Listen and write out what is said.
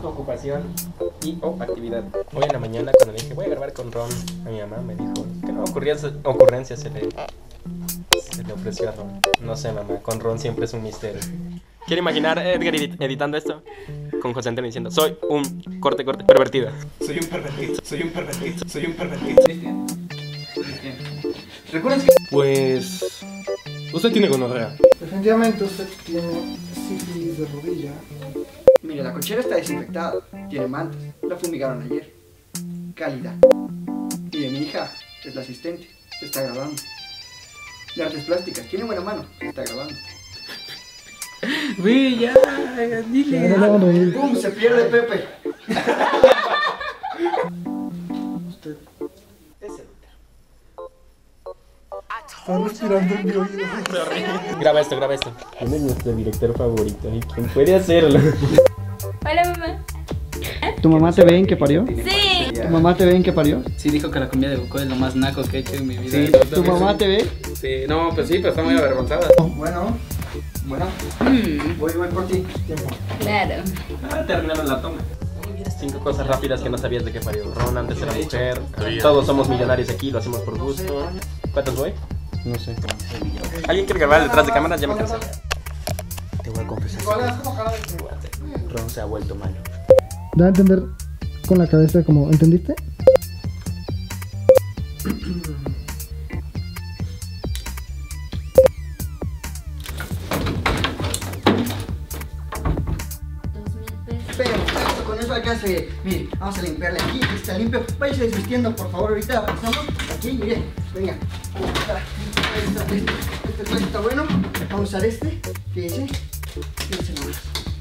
ocupación y o actividad. Hoy en la mañana cuando le dije voy a grabar con Ron, a mi mamá me dijo que no ocurrencia se le ofreció a Ron. No sé, mamá, con Ron siempre es un misterio. Quiero imaginar a Edgar editando esto con José Antonio diciendo soy un corte pervertido. Soy un pervertido. Cristian. ¿Recuerdas que...? Pues... usted tiene gonorrea. Definitivamente usted tiene sífilis de rodilla. Mire, la cochera está desinfectada. Tiene mantas. La fumigaron ayer. Cálida. Mire, mi hija es la asistente. Se está grabando. De artes plásticas. Tiene buena mano. Se está grabando. Ve, ya, dile. ¡Pum! Se pierde Pepe. Usted Es el está respirando en mi oído. Graba esto. ¿Quién es nuestro director favorito? ¿Y quién puede hacerlo? Hola, mamá. ¿Tu mamá te ve en que parió? Sí. ¿Tu mamá te ve en que parió? Sí, dijo que la comida de Buco es lo más naco que he hecho en mi vida. Sí, ¿Tu mamá te ve? Sí, no, pues sí, pero está muy avergonzada. Bueno. Voy por ti. Tiempo. Claro. Terminamos la toma. 5 cosas rápidas que no sabías de qué parió. Ron antes era mujer. Todos somos millonarios aquí, lo hacemos por gusto. ¿Cuántos voy? No sé. ¿Alguien quiere grabar detrás de cámaras? Ya me cansé. Te voy a confesar. Ron se ha vuelto malo. Da a entender con la cabeza como, ¿entendiste? Pero con eso alcanza. Mire, vamos a limpiarle aquí. Está limpio. Váyase desvistiendo, por favor. Ahorita pasamos aquí. Mire, venga. Este está bueno. Vamos a usar este. Fíjense. Fíjense nomás.